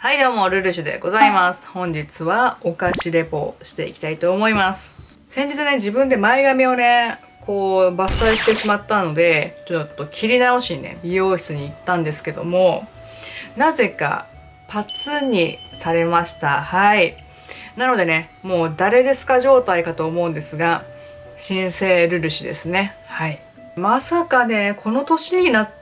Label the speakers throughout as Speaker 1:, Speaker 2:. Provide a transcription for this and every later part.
Speaker 1: はい、どうも、ルルシュでございます。本日はお菓子レポをしていきたいと思います。先日ね、自分で前髪をね、こう、伐採してしまったので、ちょっと切り直しにね、美容室に行ったんですけども、なぜか、パツンにされました。はい。なのでね、もう誰ですか状態かと思うんですが、新生ルルシュですね。はい。まさかね、この年になって、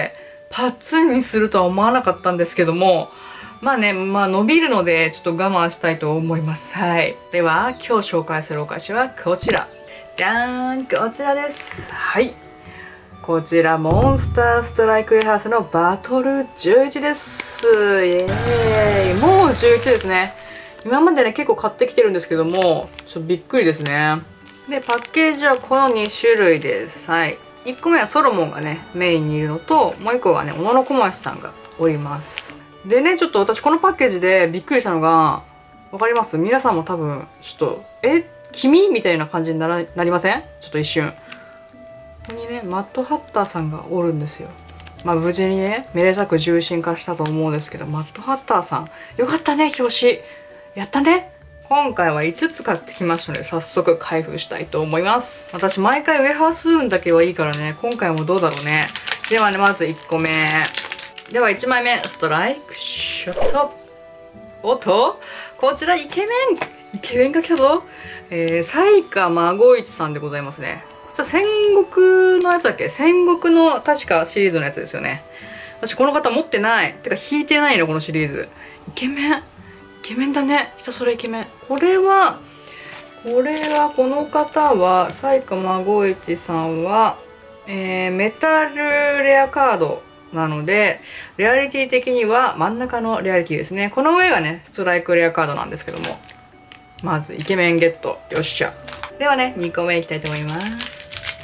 Speaker 1: パツンにするとは思わなかったんですけども、まあね、伸びるのでちょっと我慢したいと思います。はい。では、今日紹介するお菓子はこちら。じゃーん、こちらです。はい。こちら、モンスターストライクウェハースのバトル11です。イエーイ。もう11ですね。今までね、結構買ってきてるんですけども、ちょっとびっくりですね。で、パッケージはこの2種類です。はい。1個目はソロモンがね、メインにいるのと、もう1個がね、小野小町さんがおります。でね、ちょっと私このパッケージでびっくりしたのが、わかります？皆さんも多分、ちょっと、君みたいな感じになりません？ちょっと一瞬。ここにね、マットハッターさんがおるんですよ。まあ無事にね、めでたく重心化したと思うんですけど、マットハッターさん、よかったね、表紙。やったね。今回は5つ買ってきましたので、早速開封したいと思います。私毎回ウェハースーンだけはいいからね、今回もどうだろうね。ではね、まず1個目。では1枚目、ストライクショット。おっと、こちらイケメンが来たぞ。彩花孫一さんでございますね。こちら戦国のやつだっけ？戦国の確かシリーズのやつですよね。私この方持ってない。てか引いてないの、このシリーズ。イケメンだね。ひたすらイケメン。これは、この方は、彩花孫一さんは、メタルレアカード。なので、レアリティ的には真ん中のレアリティですね。この上がね、ストライクレアカードなんですけども。まず、イケメンゲット。よっしゃ。ではね、2個目いきたいと思います。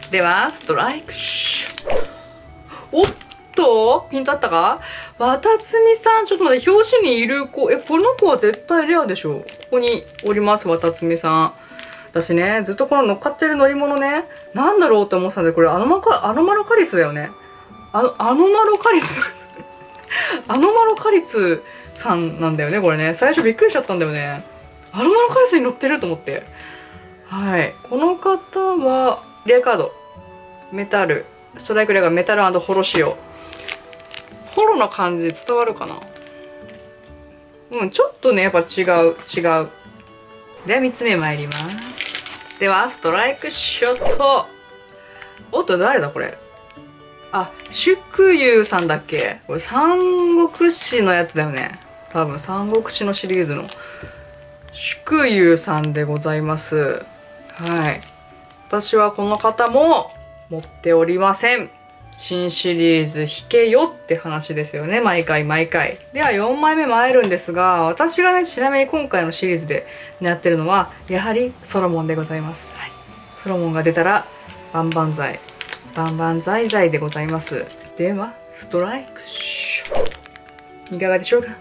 Speaker 1: では、ストライクショット。おっとピントあったか？渡積さん、ちょっと待って、表紙にいる子。この子は絶対レアでしょ。ここにおります、渡積さん。私ね、ずっとこの乗っかってる乗り物ね、なんだろうって思ってたんで、これアノマロカリスだよね。アノマロカリスアノマロカリスさんなんだよね、これね。最初びっくりしちゃったんだよね。アノマロカリスに乗ってると思って。はい。この方は、レアカード。メタル。ストライクレアがメタル&ホロ仕様。ホロの感じ伝わるかな？うん、ちょっとね、やっぱ違う。では3つ目参ります。では、ストライクショット。おっと、誰だこれ。あ、祝友さんだっけ？これ三国志のやつだよね。多分三国志のシリーズの祝友さんでございます。はい。私はこの方も持っておりません。新シリーズ引けよって話ですよね。毎回。では4枚目参るんですが、私がね、ちなみに今回のシリーズでやってるのは、やはりソロモンでございます。はい。ソロモンが出たら、バンバンザイでございます。では、ストライクショット。いかがでしょうか？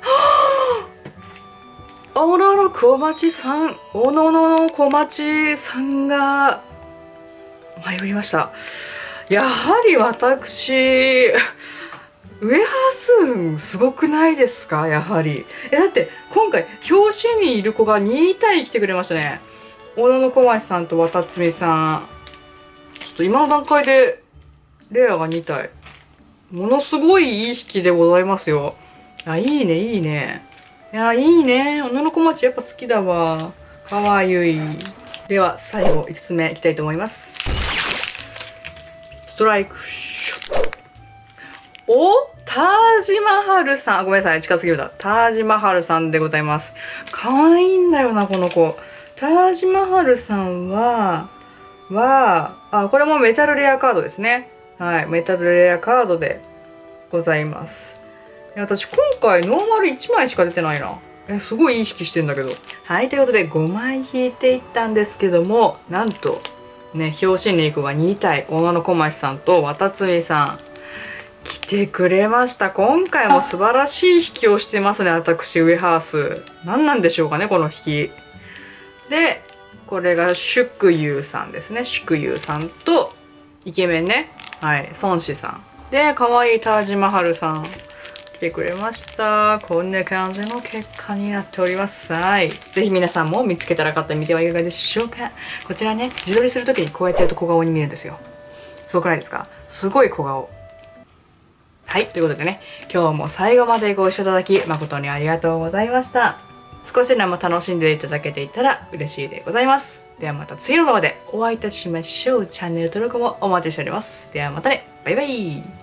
Speaker 1: おのの小町さん、おのの小町さんが、参りました。やはり私、ウェハースーンすごくないですか？やはり。だって、今回、表紙にいる子が2体来てくれましたね。おのの小町さんと渡積さん。ちょっと今の段階で、レアが2体。ものすごいいい引きでございますよ。あ、いいね。いや、いいね。小野小町やっぱ好きだわ。かわゆい。では、最後、5つ目いきたいと思います。ストライクショット。お？タージマハルさん。ごめんなさい。近すぎるだ。タージマハルさんでございます。かわいいんだよな、この子。タージマハルさんは、これもメタルレアカードですね。はい。メタルレアカードでございます。私今回ノーマル1枚しか出てないな。すごいいい引きしてんだけど。はい。ということで5枚引いていったんですけども、なんと、ね、表紙に行くが2体、小野小町さんと渡積さん、来てくれました。今回も素晴らしい引きをしてますね、私、ウェハース。何なんでしょうかね、この引き。で、これが祝友さんですね。祝友さんと、イケメンね。はい、孫子さん。で、可愛いタージマハルさん。来てくれました。こんな感じの結果になっております。はい。ぜひ皆さんも見つけたら買ってみてはいかがでしょうか。こちらね、自撮りするときにこうやってやると小顔に見えるんですよ。すごくないですか？すごい小顔。はい。ということでね、今日も最後までご視聴いただき誠にありがとうございました。少しでも楽しんでいただけていたら嬉しいでございます。ではまた次の動画でお会いいたしましょう。チャンネル登録もお待ちしております。ではまたね。バイバイ。